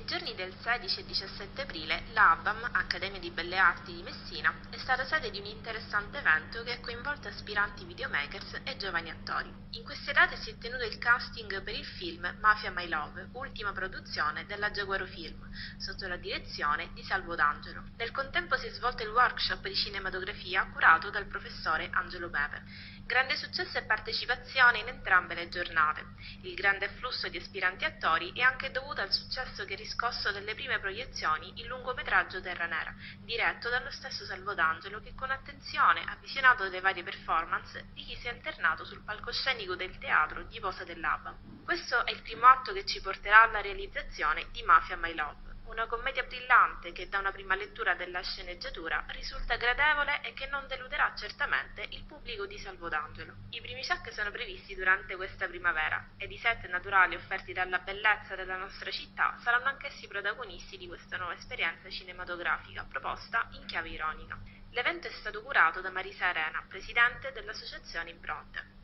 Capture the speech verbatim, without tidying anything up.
giorni del sedici e diciassette aprile l'A B A M, Accademia di Belle Arti di Messina, è stata sede di un interessante evento che ha coinvolto aspiranti videomakers e giovani attori. In queste date si è tenuto il casting per il film Mafia My Love, ultima produzione della Giaguaro Film, sotto la direzione di Salvo D'Angelo. Nel contempo si è svolto il workshop di cinematografia curato dal professore Angelo Pepe. Grande successo e partecipazione in entrambe le giornate. Il grande afflusso di aspiranti attori è anche dovuto al successo che ha riscosso delle prime proiezioni il lungometraggio Terra Nera, diretto dallo stesso Salvo D'Angelo, che con attenzione ha visionato le varie performance di chi si è alternato sul palcoscenico del teatro di Posa dell'A B A M. Questo è il primo atto che ci porterà alla realizzazione di Mafia My Love, una commedia brillante che da una prima lettura della sceneggiatura risulta gradevole e che non deluderà certamente il pubblico di Salvo D'Angelo. I primi check sono previsti durante questa primavera ed i set naturali offerti dalla bellezza della nostra città saranno anch'essi protagonisti di questa nuova esperienza cinematografica proposta in chiave ironica. L'evento è stato curato da Marisa Arena, presidente dell'associazione Impronte.